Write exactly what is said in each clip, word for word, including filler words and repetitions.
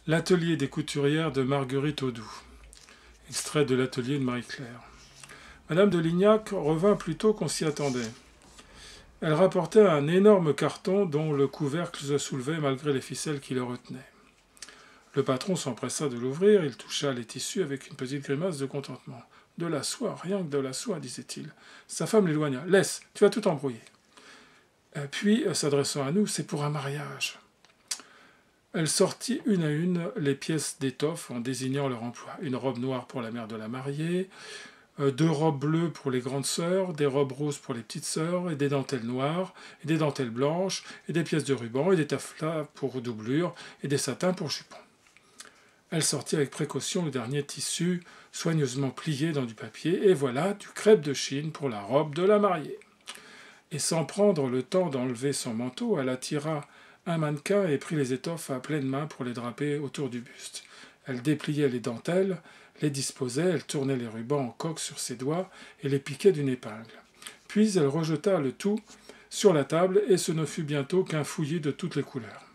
L'atelier des couturières de Marguerite Audoux. Extrait de l'atelier de Marie-Claire. Madame de Lignac revint plus tôt qu'on s'y attendait. Elle rapportait un énorme carton dont le couvercle se soulevait malgré les ficelles qui le retenaient. Le patron s'empressa de l'ouvrir, il toucha les tissus avec une petite grimace de contentement. « De la soie, rien que de la soie, disait-il. » Sa femme l'éloigna. « Laisse, tu vas tout embrouiller. » Puis, s'adressant à nous, « C'est pour un mariage. » Elle sortit une à une les pièces d'étoffe en désignant leur emploi. Une robe noire pour la mère de la mariée, deux robes bleues pour les grandes sœurs, des robes roses pour les petites sœurs, et des dentelles noires, et des dentelles blanches, et des pièces de ruban, et des taffetas pour doublure, et des satins pour jupons. Elle sortit avec précaution le dernier tissu, soigneusement plié dans du papier, et voilà du crêpe de Chine pour la robe de la mariée. Et sans prendre le temps d'enlever son manteau, elle attira un mannequin et prit les étoffes à pleine main pour les draper autour du buste. Elle dépliait les dentelles, les disposait, elle tournait les rubans en coque sur ses doigts et les piquait d'une épingle. Puis elle rejeta le tout sur la table et ce ne fut bientôt qu'un fouillis de toutes les couleurs.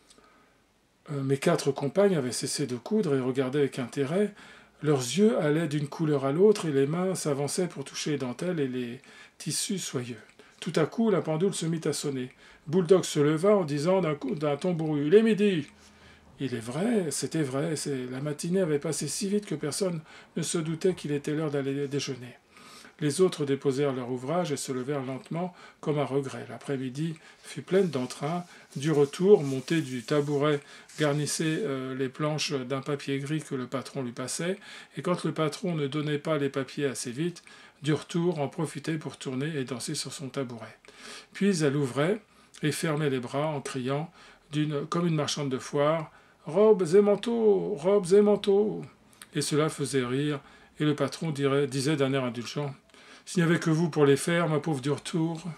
Euh, mes quatre compagnes avaient cessé de coudre et regardaient avec intérêt. Leurs yeux allaient d'une couleur à l'autre et les mains s'avançaient pour toucher les dentelles et les tissus soyeux. Tout à coup, la pendule se mit à sonner. Bouledogue se leva en disant d'un, d'un ton bourru « Il est midi !» Il est vrai, c'était vrai, c'est... la matinée avait passé si vite que personne ne se doutait qu'il était l'heure d'aller déjeuner. Les autres déposèrent leur ouvrage et se levèrent lentement, comme à regret. L'après-midi fut pleine d'entrain. Du retour, monté du tabouret, garnissait euh, les planches d'un papier gris que le patron lui passait, et quand le patron ne donnait pas les papiers assez vite, du retour en profitait pour tourner et danser sur son tabouret. Puis elle ouvrait et fermait les bras en criant, d'une, comme une marchande de foire, « Robes et manteaux, robes et manteaux !» Et cela faisait rire, et le patron dirait, disait d'un air indulgent, « S'il n'y avait que vous pour les faire, ma pauvre du retour !»